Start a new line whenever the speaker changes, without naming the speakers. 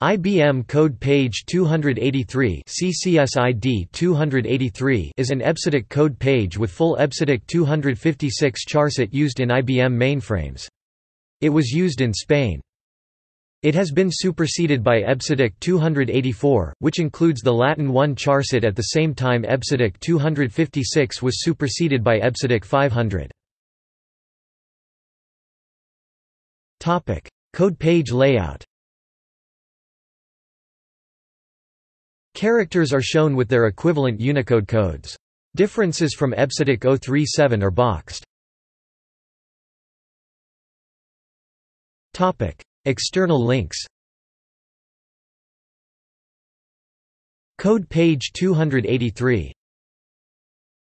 IBM Code Page 283 CCSID 283 is an EBCDIC code page with full EBCDIC 256 charset used in IBM mainframes. It was used in Spain. It has been superseded by EBCDIC 284, which includes the Latin 1 charset. At the same time, EBCDIC 256 was superseded by EBCDIC 500. Code page layout. Characters are shown with their equivalent Unicode codes. Differences from EBCDIC 037 are boxed. External links. Code page 283